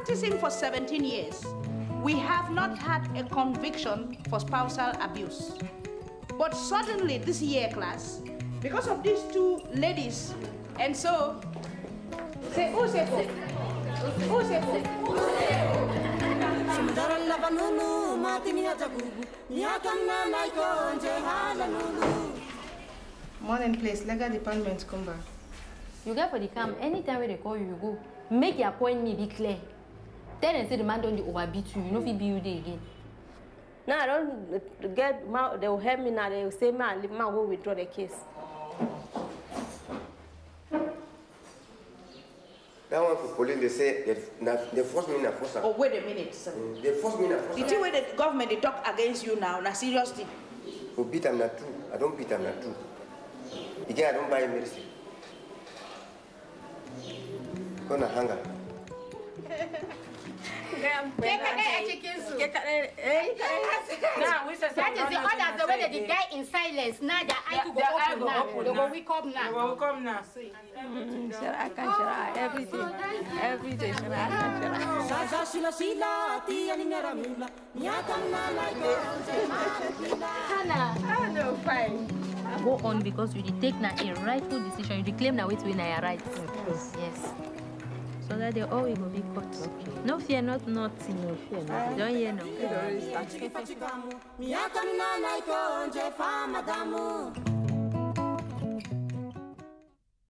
practicing for 17 years, we have not had a conviction for spousal abuse. But suddenly this year, class, because of these two ladies, and so, say, who say who? Who say who? Morning, please. Legal department, Kumba. You get for the camp, anytime when they call you, you go. Make your point me be clear. Tell them say the man don't overbeat you, you know if he be you there again. No, I don't get, they will help me now, they will say, man, leave man, go withdraw the case. That one for police, they say, they force me in force. Oh, wait a minute, sir. They force me in force. The thing where the government, they talk against you now, na seriously. For beat, I'm not true. I don't beat, I'm not true. Again, I don't buy medicine. Gonna hunger. That is the order, the way that they die in silence. Now the eye to go open now. They will wake up now. They will come now. See. Everything. Everything. Hannah. Oh, no, fine. Go on because you did take now a rightful decision. You declaim now it's when I right. Yes. So that they all will be caught. Okay. No fear, not nothing. No fear, nothing. Don't hear no.